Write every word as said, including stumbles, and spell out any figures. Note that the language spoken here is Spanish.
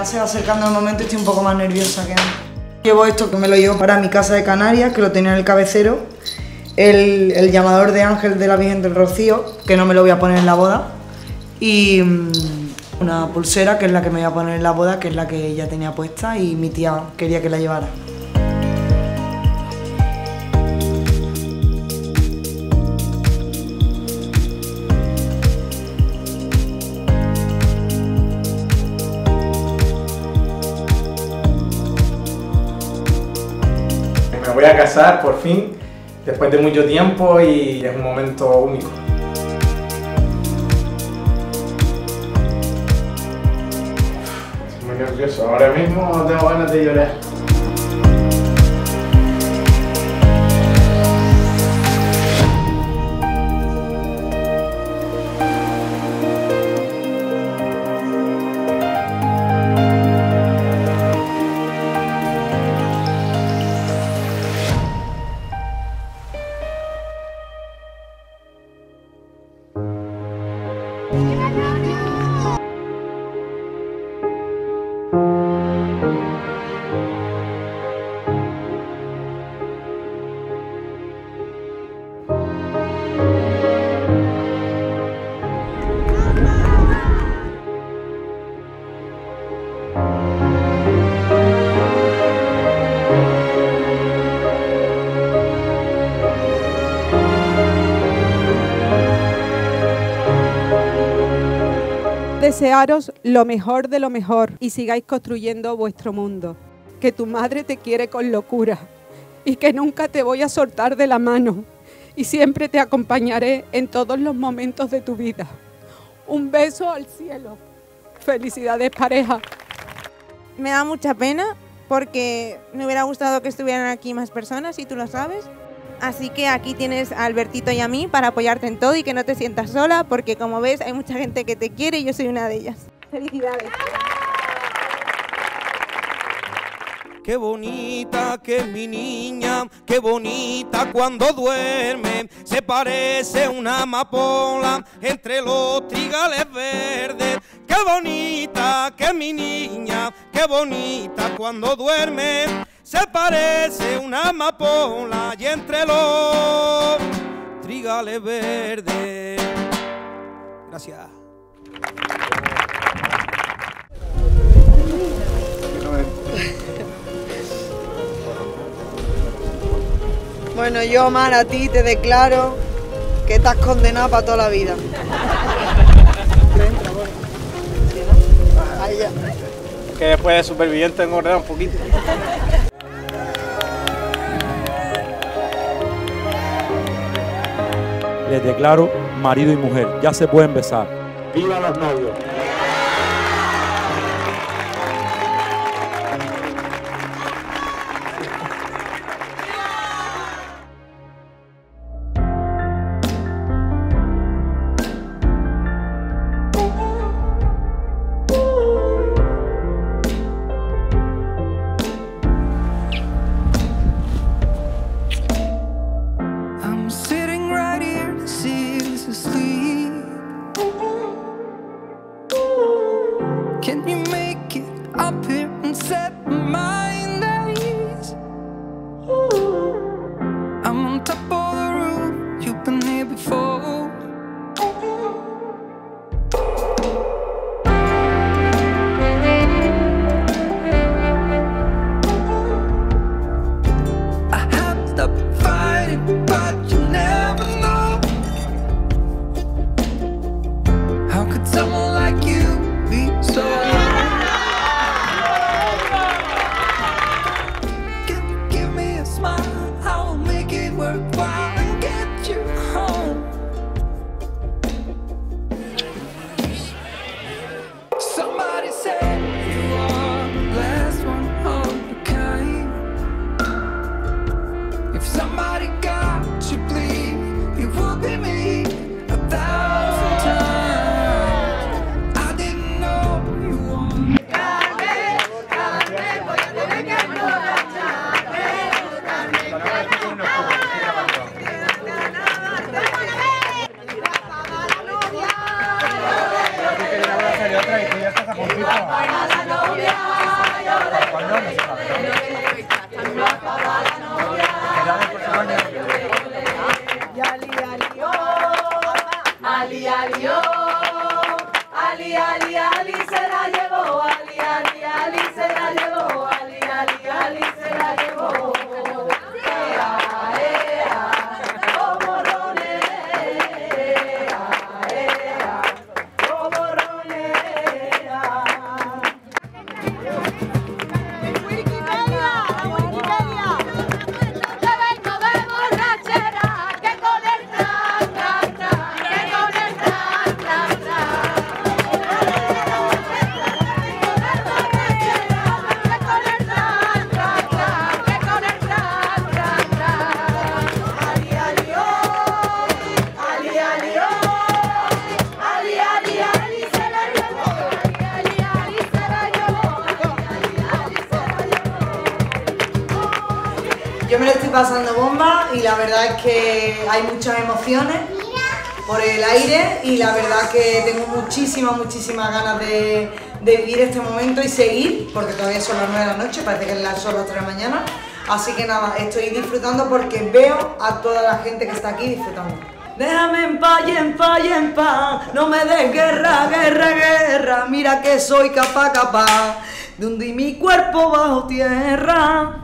ya se va acercando el momento y estoy un poco más nerviosa que antes. Llevo esto que me lo llevo para mi casa de Canarias, que lo tenía en el cabecero. El, el llamador de ángel de la Virgen del Rocío, que no me lo voy a poner en la boda. Y um, una pulsera, que es la que me voy a poner en la boda, que es la que ella tenía puesta y mi tía quería que la llevara. Me voy a casar por fin, después de mucho tiempo, y es un momento único. Estoy muy nervioso, ahora mismo tengo ganas de llorar. Desearos lo mejor de lo mejor y sigáis construyendo vuestro mundo. Que tu madre te quiere con locura y que nunca te voy a soltar de la mano y siempre te acompañaré en todos los momentos de tu vida. Un beso al cielo. Felicidades, pareja. Me da mucha pena porque me hubiera gustado que estuvieran aquí más personas y tú lo sabes. Así que aquí tienes a Albertito y a mí para apoyarte en todo y que no te sientas sola, porque como ves hay mucha gente que te quiere y yo soy una de ellas. ¡Felicidades! Qué bonita que es mi niña, qué bonita cuando duerme, se parece una amapola entre los trigales verdes. Qué bonita que es mi niña, qué bonita cuando duerme, se parece una amapola y entre los trigales verdes. Gracias. Bueno, yo, Omar, a ti te declaro que estás condenado para toda la vida. Ahí ya. Que después de superviviente engordar un poquito. Les declaro marido y mujer, ya se pueden besar. ¡Viva los novios! Ali, Ali, oh, Ali, Ali, Ali se la llevó, Ali, Ali, Ali se la llevó, Ali, Ali, Ali se la llevó. Ea, ea, oh, morrones, ea, ea, oh, morrones, ea. Yo me lo estoy pasando bomba y la verdad es que hay muchas emociones por el aire y la verdad que tengo muchísimas, muchísimas ganas de, de vivir este momento y seguir, porque todavía son las nueve de la noche, parece que son las tres de la mañana, así que nada, estoy disfrutando porque veo a toda la gente que está aquí disfrutando. Déjame en paz, y en paz, y en paz, no me des guerra, guerra, guerra, mira que soy capaz, capaz de hundir mi cuerpo bajo tierra.